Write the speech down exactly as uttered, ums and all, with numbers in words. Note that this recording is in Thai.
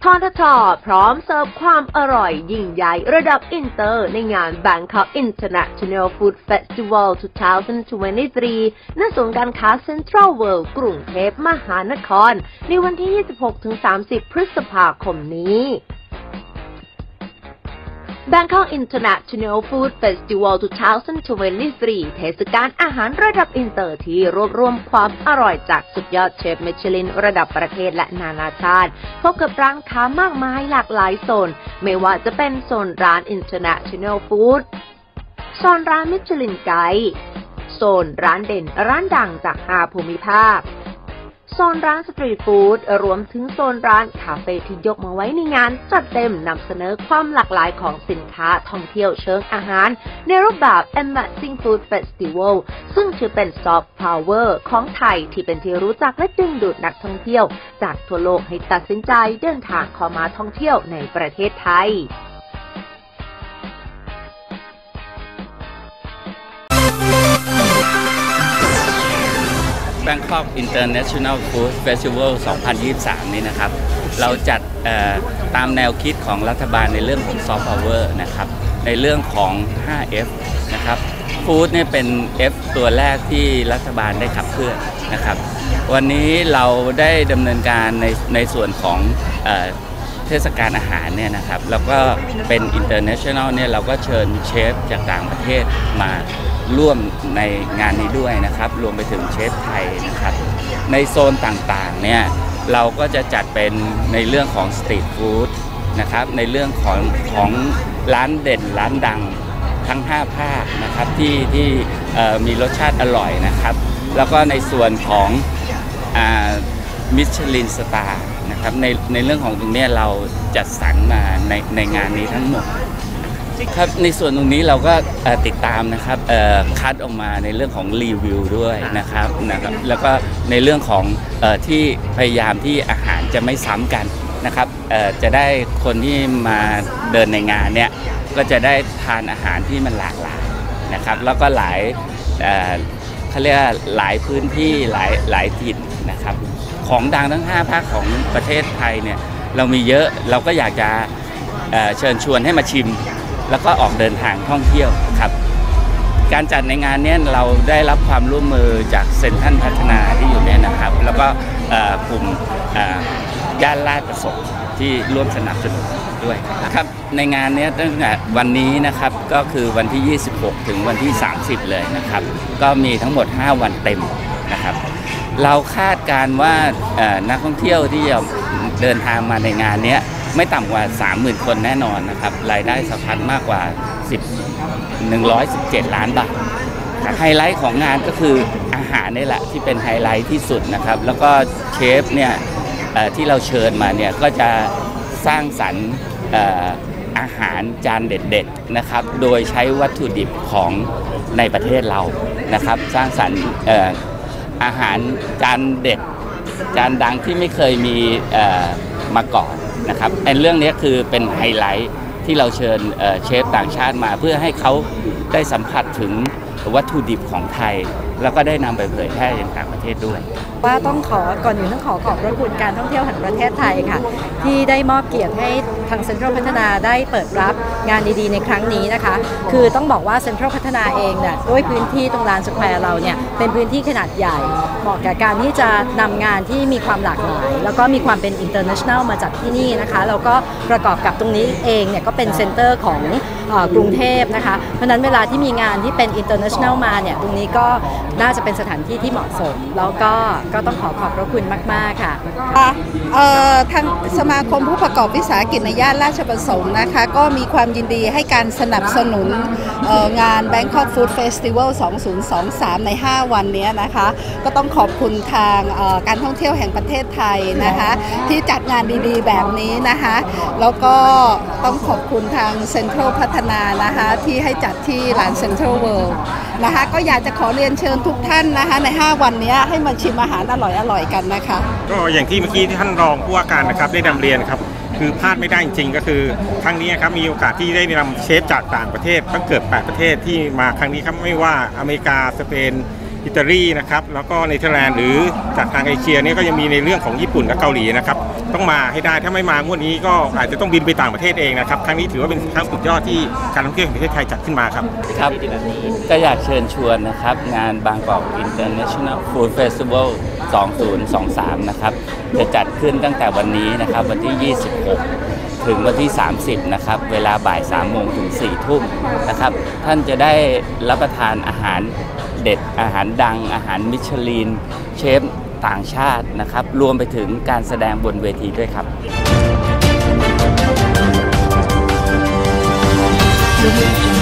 ททท.พร้อมเสิร์ฟความอร่อยยิ่งใหญ่ระดับอินเตอร์ในงาน Bangkok International Food Festival สองพันยี่สิบสามณศูนย์การค้า Central World กรุงเทพมหานครในวันที่ ยี่สิบหกถึงสามสิบ พฤษภาคมนี้ Bangkok International Food Festival สองพันยี่สิบสามเทศกาลอาหารระดับอินเตอร์ที่รวบรวมความอร่อยจากสุดยอดเชฟมิชลินระดับประเทศและนานาชาติพบกับร้านค้ามากมายหลากหลายโซนไม่ว่าจะเป็นโซนร้าน International Food โซนร้านมิชลินไกด์โซนร้านเด่นร้านดังจากห้าภูมิภาคโซนร้านสตรีทฟู้ดรวมถึงโซนร้านคาเฟ่ที่ยกมาไว้ในงานจัดเต็มนำเสนอความหลากหลายของสินค้าท่องเที่ยวเชิงอาหารในรูปแบบ Amazing Food Festival ซึ่งถือเป็นซอฟต์พาวเวอร์ของไทยที่เป็นที่รู้จักและดึงดูดนักท่องเที่ยวจากทั่วโลกให้ตัดสินใจเดินทางเข้ามาท่องเที่ยวในประเทศไทย Bangkok International Food Festival สองพันยี่สิบสาม นี้นะครับเราจัดตามแนวคิดของรัฐบาลในเรื่องของ Soft Power นะครับในเรื่องของ ห้า เอฟ นะครับฟู้ดเนี่ยเป็น F ตัวแรกที่รัฐบาลได้ขับเคลื่อนนะครับวันนี้เราได้ดำเนินการในในส่วนของเทศกาลอาหารเนี่ยนะครับแล้วก็เป็น International เนี่ยเราก็เชิญเชฟจากต่างประเทศมาร่วมในงานนี้ด้วยนะครับรวมไปถึงเชฟไทยนะครับในโซนต่างๆเนี่ยเราก็จะจัดเป็นในเรื่องของสตรีทฟู้ดนะครับในเรื่องของของร้านเด่นร้านดังทั้งห้าภาคนะครับที่ที่มีรสชาติอร่อยนะครับแล้วก็ในส่วนของมิชลินสตาร์นะครับในในเรื่องของตรงนี้เราจัดสรรมาในในงานนี้ทั้งหมดครับในส่วนตรงนี้เราก็ติดตามนะครับคัดออกมาในเรื่องของรีวิวด้วยนะครับนะครับแล้วก็ในเรื่องของที่พยายามที่อาหารจะไม่ซ้ำกันนะครับจะได้คนที่มาเดินในงานเนี่ยก็จะได้ทานอาหารที่มันหลากหลายนะครับแล้วก็หลายเขาเรียกหลายพื้นที่หลายหลายถิ่นนะครับของดังทั้งห้าภาคของประเทศไทยเนี่ยเรามีเยอะเราก็อยากจะเชิญชวนให้มาชิมแล้วก็ออกเดินทางท่องเที่ยวครับการจัดในงานนี้เราได้รับความร่วมมือจากเซ็นทรัลพัฒนาที่อยู่เนี่ยนะครับแล้วก็กลุ่มย่านลาดประสงค์ที่ร่วมสนับสนุนด้วยนะครับในงานนี้ตั้งแต่วันนี้นะครับก็คือวันที่ยี่สิบหกถึงวันที่สามสิบเลยนะครับก็มีทั้งหมดห้าวันเต็มนะครับเราคาดการว่านักท่องเที่ยวที่จะเดินทางมาในงานนี้ไม่ต่ำกว่า สามหมื่น คนแน่นอนนะครับรายได้สะพัดมากกว่าหนึ่งร้อยสิบเจ็ดล้านบาทไฮไลท์ของงานก็คืออาหารนี่แหละที่เป็นไฮไลท์ที่สุดนะครับแล้วก็เชฟเนี่ยที่เราเชิญมาเนี่ยก็จะสร้างสรรค์อาหารจานเด็ดๆนะครับโดยใช้วัตถุดิบของในประเทศเรานะครับสร้างสรรค์อาหารจานเด็ดจานดังที่ไม่เคยมีมาก่อนนะครับไอ้เรื่องนี้คือเป็นไฮไลท์ที่เราเชิญเชฟต่างชาติมาเพื่อให้เขาได้สัมผัสถึงวัตถุดิบของไทยแล้วก็ได้นำไปเผยแพร่ยังต่างประเทศด้วยว่าต้องขอก่อนอื่นต้องขอขอบพระคุณการท่องเที่ยวแห่งประเทศไทยค่ะที่ได้มอบเกียรติให้ทางเซ็นทรัลพัฒนาได้เปิดรับงานดีๆในครั้งนี้นะคะคือต้องบอกว่าเซ็นทรัลพัฒนาเองเนี่ยด้วยพื้นที่ตรงลานสแควร์เราเนี่ยเป็นพื้นที่ขนาดใหญ่เหมาะกับการที่จะนำงานที่มีความหลากหลายแล้วก็มีความเป็น international มาจากที่นี่นะคะแล้วก็ประกอบกับตรงนี้เองเนี่ยก็เป็นเซ็นเตอร์ของกรุงเทพนะคะเพราะนั้นเวลาที่มีงานที่เป็น international มาเนี่ยตรงนี้ก็น่าจะเป็นสถานที่ที่เหมาะสมแล้วก็ก็ต้องขอขอบพระคุณมากๆค่ะทางสมาคมผู้ประกอบวิสาหกิจในย่านราชประสงค์นะคะก็มีความยินดีให้การสนับสนุนงาน Bangkok Food Festival สองพันยี่สิบสาม ในห้าวันนี้นะคะก็ต้องขอบคุณทางการท่องเที่ยวแห่งประเทศไทยนะคะที่จัดงานดีๆแบบนี้นะคะแล้วก็ต้องขอบคุณทางเซ็นทรัลพัฒนานะคะที่ให้จัดที่ลานเซ็นทรัลเวิลด์นะคะก็อยากจะขอเรียนเชิญทุกท่านนะคะในห้าวันนี้ให้มาชิมอาหารอร่อยๆกันนะคะก็อย่างที่เมื่อกี้ที่ท่านรองผู้ว่าการนะครับได้นำเรียนครับคือพลาดไม่ได้จริงๆก็คือครั้งนี้ครับมีโอกาสที่ได้นำเชฟจากต่างประเทศตั้งเกือบแปดประเทศที่มาครั้งนี้ครับไม่ว่าอเมริกาสเปนอิตาลีนะครับแล้วก็เนเธอร์แลนด์หรือจากทางเอเชียนี่ก็ยังมีในเรื่องของญี่ปุ่นและเกาหลีนะครับต้องมาให้ได้ถ้าไม่มางวดนี้ก็อาจจะต้องบินไปต่างประเทศเองนะครับครั้งนี้ถือว่าเป็นครั้งสุดยอดที่การท่องเที่ยวแห่งประเทศไทยจัดขึ้นมาครับครับก็อยากเชิญชวนนะครับงานบางกอก International Food Festival สองพันยี่สิบสามนะครับจะจัดขึ้นตั้งแต่วันนี้นะครับวันที่ยี่สิบหกถึงวันที่สามสิบนะครับเวลาบ่ายสามโมงถึงสี่ทุ่มนะครับท่านจะได้รับประทานอาหารเด็ดอาหารดังอาหารมิชลินเชฟต่างชาตินะครับรวมไปถึงการแสดงบนเวทีด้วยครับ